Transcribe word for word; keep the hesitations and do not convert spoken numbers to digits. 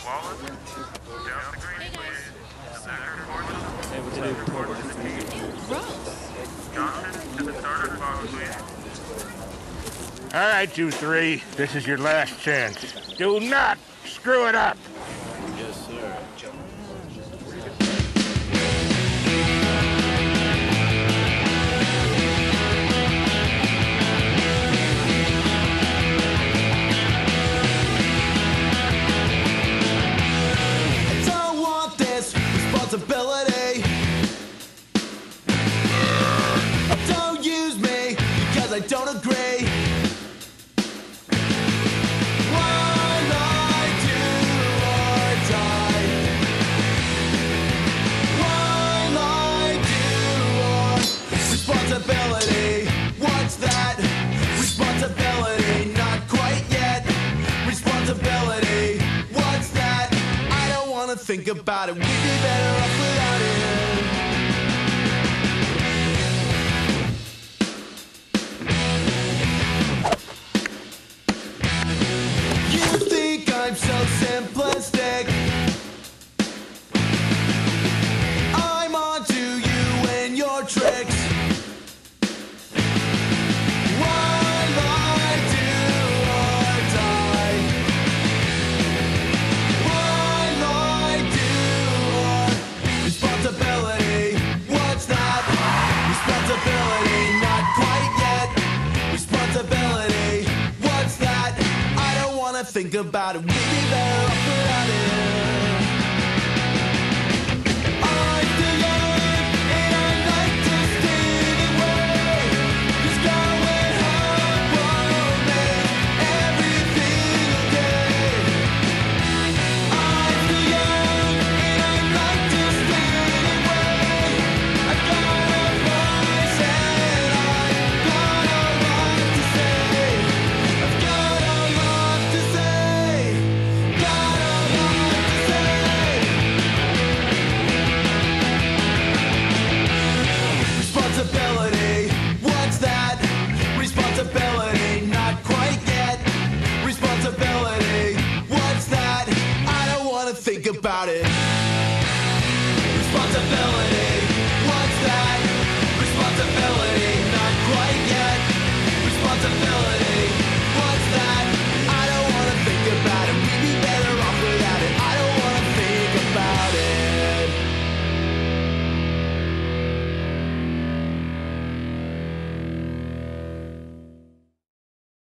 Hey, what did you report? Johnson to the starter box, please. All right, you three. This is your last chance. Do not screw it up. Yes, sir. I don't want this responsibility. Don't use me because I don't agree. One I do or die. One I do or responsibility. What's that? Responsibility, not quite yet. Responsibility, what's that? I don't wanna think about it. We'd be better off without it. You think I'm so simplistic? I'm onto you and your tricks. One I do or die. One I do or responsibility. What's that? Responsibility, not quite yet. Responsibility, what's that? I don't wanna think about it. We'd be better off without it.